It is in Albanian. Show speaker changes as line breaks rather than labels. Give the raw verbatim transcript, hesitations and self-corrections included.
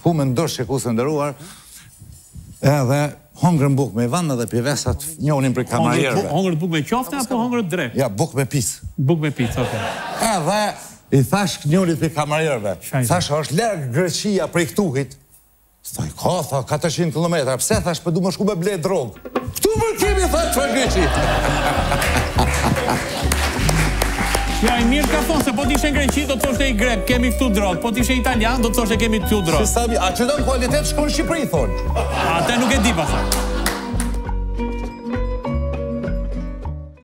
shku me ndosh që ku së ndëruar, edhe hongërën buk me vanë dhe pjevesat njonin për kamarierëve.
Hongërët buk me qofte apo hongërët drek?
Ja, buk me pis.
Buk me pis, oke.
Edhe i thash njonit për kamarierëve, thash është lërgë Greqia prej këtuhit. Thaj, ka, tha, katërqind kilometra, pse thash për du më shku me ble drogë? Këtu më kemi, thash, që Greqi.
Ja, i mirë ka thonë, se po t'ishe në Greqi, do të thoshte i grek, kemi këtu drogë, po t'ishe italian, do të thoshte kemi këtu drogë.
A që do në kualitet shko në Shqipëri, thonë?
A, te nuk e di, pasaj.